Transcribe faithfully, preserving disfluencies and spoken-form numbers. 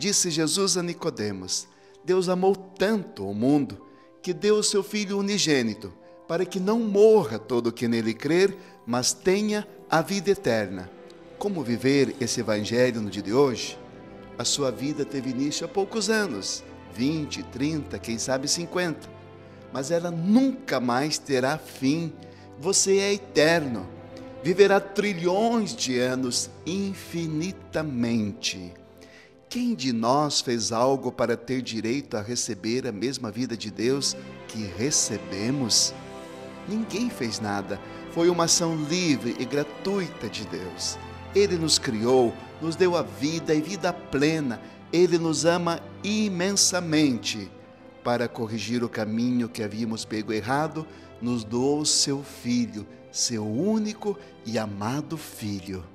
disse Jesus a Nicodemos: Deus amou tanto o mundo que deu o seu Filho unigênito, para que não morra todo o que nele crer, mas tenha a vida eterna. Como viver esse evangelho no dia de hoje? A sua vida teve início há poucos anos, vinte, trinta, quem sabe cinquenta, mas ela nunca mais terá fim. Você é eterno, viverá trilhões de anos infinitamente. Quem de nós fez algo para ter direito a receber a mesma vida de Deus que recebemos? Ninguém fez nada, foi uma ação livre e gratuita de Deus. Ele nos criou, nos deu a vida e vida plena. Ele nos ama imensamente. Para corrigir o caminho que havíamos pego errado, nos doou seu Filho, seu único e amado Filho.